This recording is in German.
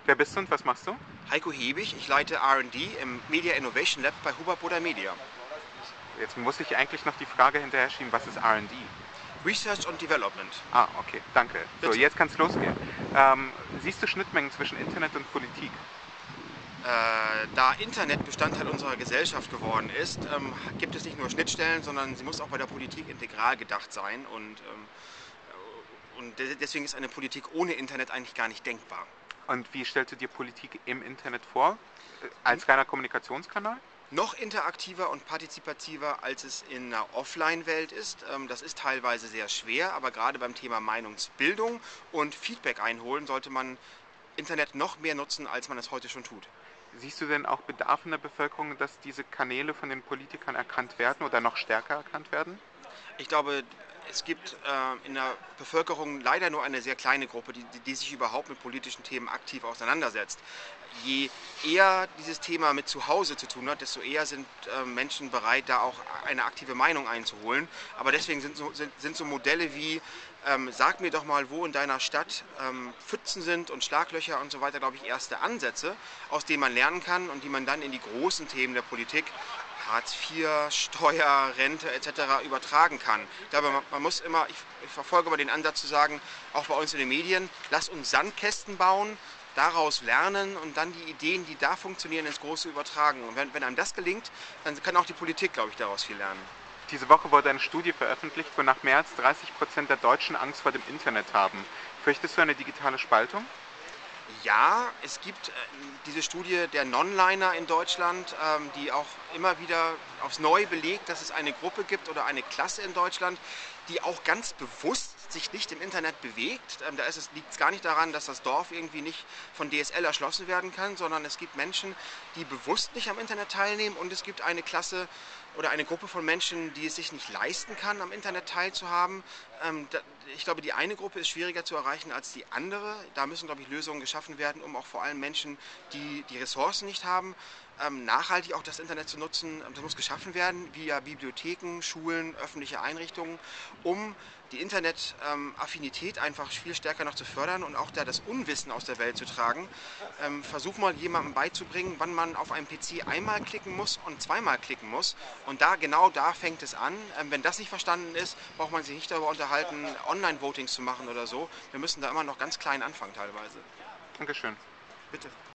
Wer bist du und was machst du? Heiko Hebig, ich leite R&D im Media Innovation Lab bei Hubert Burda Media. Jetzt muss ich eigentlich noch die Frage hinterher schieben, was ist R&D? Research und Development. Ah, okay, danke. So, Bitte. jetzt kann es losgehen. Siehst du Schnittmengen zwischen Internet und Politik? Da Internet Bestandteil unserer Gesellschaft geworden ist, gibt es nicht nur Schnittstellen, sondern sie muss auch bei der Politik integral gedacht sein. Und deswegen ist eine Politik ohne Internet eigentlich gar nicht denkbar. Und wie stellst du dir Politik im Internet vor? Als reiner Kommunikationskanal? Noch interaktiver und partizipativer, als es in einer Offline-Welt ist. Das ist teilweise sehr schwer, aber gerade beim Thema Meinungsbildung und Feedback einholen sollte man Internet noch mehr nutzen, als man es heute schon tut. Siehst du denn auch Bedarf in der Bevölkerung, dass diese Kanäle von den Politikern erkannt werden oder noch stärker erkannt werden? Ich glaube, es gibt in der Bevölkerung leider nur eine sehr kleine Gruppe, die sich überhaupt mit politischen Themen aktiv auseinandersetzt. Je eher dieses Thema mit zu Hause zu tun hat, desto eher sind Menschen bereit, da auch eine aktive Meinung einzuholen. Aber deswegen sind so Modelle wie sag mir doch mal, wo in deiner Stadt Pfützen sind und Schlaglöcher und so weiter, glaube ich, erste Ansätze, aus denen man lernen kann und die man dann in die großen Themen der Politik, Hartz IV, Steuer, Rente etc. übertragen kann. Ich glaube, man muss immer, ich verfolge immer den Ansatz zu sagen, auch bei uns in den Medien, lass uns Sandkästen bauen, daraus lernen und dann die Ideen, die da funktionieren, ins Große übertragen. Und wenn einem das gelingt, dann kann auch die Politik, glaube ich, daraus viel lernen. Diese Woche wurde eine Studie veröffentlicht, wonach mehr als 30% der Deutschen Angst vor dem Internet haben. Fürchtest du eine digitale Spaltung? Ja, es gibt diese Studie der Nonliner in Deutschland, die auch immer wieder aufs Neue belegt, dass es eine Gruppe gibt oder eine Klasse in Deutschland, die auch ganz bewusst sich nicht im Internet bewegt. Da liegt es gar nicht daran, dass das Dorf irgendwie nicht von DSL erschlossen werden kann, sondern es gibt Menschen, die bewusst nicht am Internet teilnehmen und es gibt eine Klasse oder eine Gruppe von Menschen, die es sich nicht leisten kann, am Internet teilzuhaben. Ich glaube, die eine Gruppe ist schwieriger zu erreichen als die andere. Da müssen, glaube ich, Lösungen geschaffen werden, um auch vor allem Menschen, die die Ressourcen nicht haben, nachhaltig auch das Internet zu nutzen. Das muss geschaffen werden via Bibliotheken, Schulen, öffentliche Einrichtungen, um die Internet-Affinität einfach viel stärker noch zu fördern und auch da das Unwissen aus der Welt zu tragen. Versuch mal jemandem beizubringen, wann man auf einem PC einmal klicken muss und zweimal klicken muss. Und genau da fängt es an. Wenn das nicht verstanden ist, braucht man sich nicht darüber unterhalten, Online-Votings zu machen oder so. Wir müssen da immer noch ganz klein anfangen teilweise. Dankeschön. Bitte.